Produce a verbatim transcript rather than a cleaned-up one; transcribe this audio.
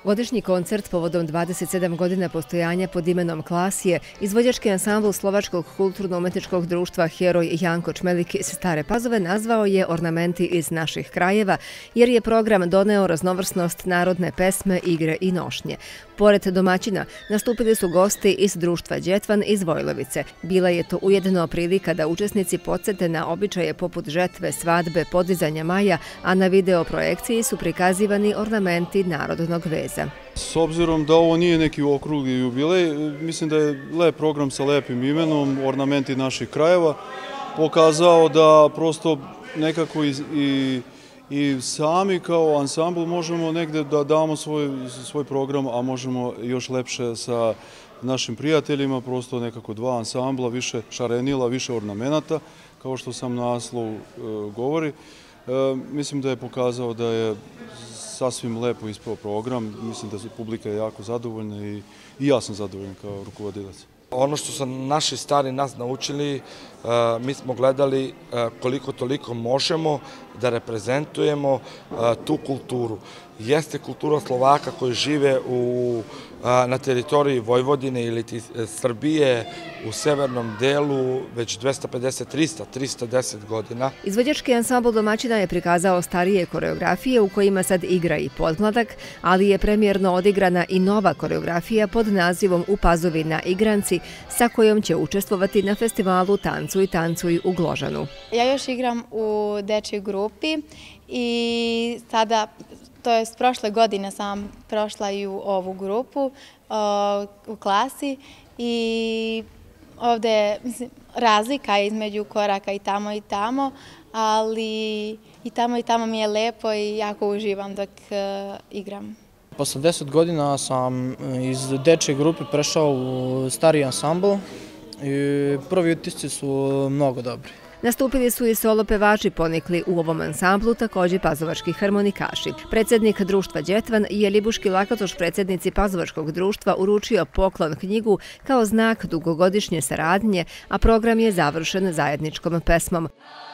Godišnji koncert povodom dvadeset sedam godina postojanja pod imenom Klas je izvođački ansambl Slovačkog kulturno-umetničkog društva Heroj Janko Čmelik iz Stare Pazove nazvao je Ornamenti iz naših krajeva, jer je program doneo raznovrsnost narodne pesme, igre i nošnje. Pored domaćina, nastupili su gosti iz društva Đetvan iz Vojlovice. Bila je to ujedno prilika da učesnici podsete na običaje poput žetve, svadbe, podizanja maja, a na video projekciji su prikazivani ornamenti narodnog veza. S obzirom da ovo nije neki okrugli jubilej, mislim da je lep program sa lepim imenom, Ornamenti naših krajeva, pokazao da prosto nekako i, i, i sami kao ansambl možemo negde da damo svoj, svoj program, a možemo još lepše sa našim prijateljima, prosto nekako dva ansambla, više šarenila, više ornamenata, kao što sam naslov e, govori. E, mislim da je pokazao da je sasvim lepo ispao program. Mislim da je publika jako zadovoljna i, i ja sam zadovoljan kao rukovodilac. Ono što su naši stari nas naučili, mi smo gledali koliko toliko možemo da reprezentujemo tu kulturu. Jeste kultura Slovaka koji žive u, na teritoriji Vojvodine ili Srbije u severnom delu već dvesta pedeset, trista, trista deset godina. Izvođački ansambl domaćina je prikazao starije koreografije u kojima sad igra i podmladak, ali je premijerno odigrana i nova koreografija pod nazivom U Pazovi na igranci, sa kojom će učestvovati na festivalu Tancuj, tancuj u Gložanu. Ja još igram u dečjoj grupi i sada, to je s prošle godine sam prošla i u ovu grupu u klasi i ovdje je razlika između koraka i tamo i tamo, ali i tamo i tamo mi je lepo i jako uživam dok igram. Posle deset godina sam iz dečje grupe prešao u stari ansambl i prvi utisci su mnogo dobri. Nastupili su i solo pevači ponikli u ovom ansamblu, također pazovački harmonikaši. Predsjednik društva Đetvan je Libuški Lakatoš predsjednici Pazovačkog društva uručio poklon knjigu kao znak dugogodišnje saradnje, a program je završen zajedničkom pesmom.